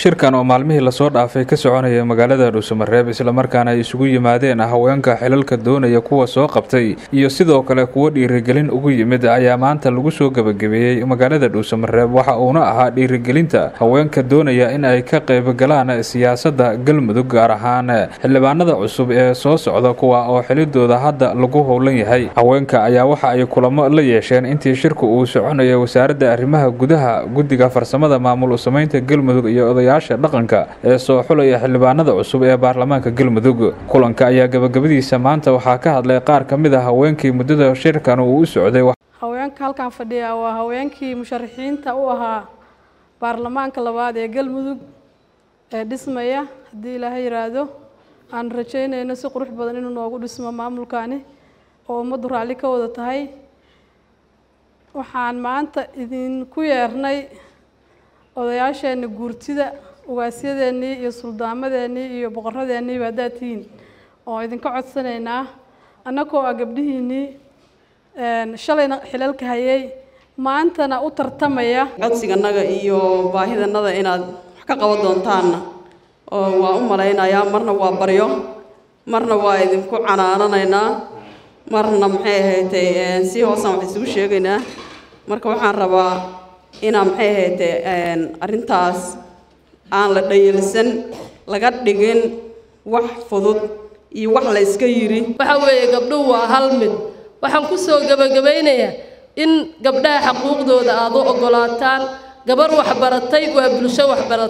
shirkan oo maalmihii la soo dhaafay ka soconaya magaalada Dhuusamareeb isla markaana ay isugu yimaadeen haweenka xilalka doonaya kuwa soo qabtay iyo sidoo kale kuwa dhiirigelin ugu yimid ayaa maanta lagu soo gabagabeeyay magaalada Dhuusamareeb waxa uuna ahaa dhiirigelinta haweenka doonaya in ay ka qayb galaan siyaasadda Galmudug gaar ahaan xildhibaanada cusub ee soo socda kuwa oo xilidooda hadda lagu howlan yahay. Haweenka ayaa waxa ay kulamo la yeesheen intii shirku uu soconayay wasaaradda arrimaha gudaha guddiga farsamada maamul u sameynta Galmudug iyo odayaasha dhaqanka ee soo xulaya xildhibaanada cusub ee baarlamaanka Galmudug. Kulanka ayaa gabagabadiisa maanta waxaa ka hadlay qaar ka mid ah haweenkii muddada shirkan uu u socday. haweenka halkan fadhiya waa haweenkii musharaxiinta u ahaa baarlamaanka labaad ee Galmudug ee dhismaya hadii Ilaahay yiraahdo aan rajaynayno si qurux badan inuu noogu dhismo maamulkaani oo ummaddu raali ka wada tahay. waxaan maanta idin ku yeernay odayaasheena guurtida ugaasyadeennii iyo suldaamadeenii iyo boqoradeennii baadaatiin oo idinka codsanaynaa annagoo gabdhihiinii shalayna xilalka hayay maantana u tartamaya codsiganaga iyo baahidanada inaad wax ka qaban doontaanna oo waa u malaynayaa marna waa baryo marna waa idinku canaananaynaa marna maxay ahaatay si hoosan wax isugu sheegaynaa. marka waxaan rabaa inaan maxay ahaatay arrintaas aan la dhayalsan laga dhigin wax fudud iyo wax la iska yiri. waxa weeye gabdhuhu waa hal mid. waxaan ku soo gabagabeynayaa in gabdhaha xuquuqdooda aad u ogolaataan. gabar wax baratay waa bulsho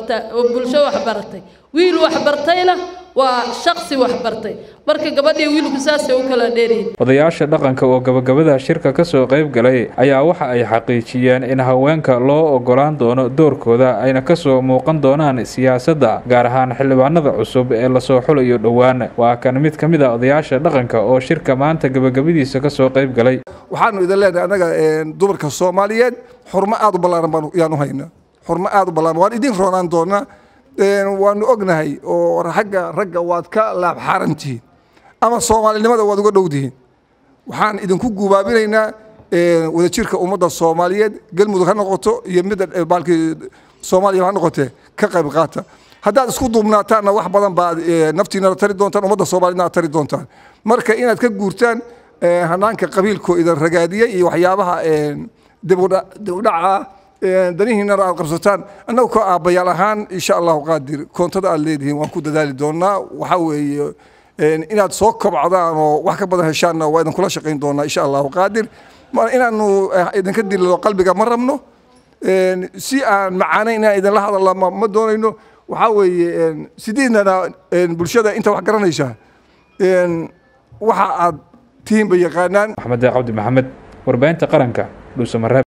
wax baratay wiil wax bartayna waa shakhsi wax bartay. marka gabadhii wiilku saasay u kala dheereen. odayaasha dhaqanka oo gabagabada shirka ka soo qayb galay ayaa waxa ay xaqiijiyeen in haweenka loo ogolaan doono doorkooda ayna ka soo muuqan doonaan siyaasadda gaar ahaan xildhibaanada cusub ee la soo xulayo dhowaan. waa kan mid ka mid ah odayaasha dhaqanka oo shirka maanta gabagabadiisa ka soo qayb galay. waxaanu idin leenahay anaga dumarka Soomaaliyeed xurmo aad u ballaaran baan yaanu haynaa. xurmo aad u ballaaran waan idin roonaan doonaa. waanu ognahay oo ragga waad ka laab xarantihiin ama Soomaalinimada waad uga dhowdihiin. waxaan idinku guubaabinaynaa wadajirka ummadda Soomaaliyeed Galmudug ha noqoto iyo mid baalkii Soomaaliya ha noqotee ka qayb qaata. haddaad isku duubnaataanna wax badan baad naftiina tari doontaan ummadda Soomaalina tari doontaan. marka inaad ka guurtaan hanaanka qabiilkoo idan ragaadiyay iyo waxyaabaha dib u dhaca danihiina aad qabsataan annagu ka aabayaal ahaan insha Allah qaadir koontada aad leedihiin waan ku dadaali doonaa. waxa weeye inaad soo kobcdaan oo wax ka badan heshaanna waa idin kula shaqayn doonaa insha Allah qaadir. inaanu idinka dilo qalbiga ma rabno si aan macaanayna idin la hadalno ma doonayno. waxa weeye sideedna bulshada inta wax garanaysa waxa aad tiim bay yaqaanaan. Maxamed Cabdi Maxamed warbaahinta qaranka Dhuusamareeb.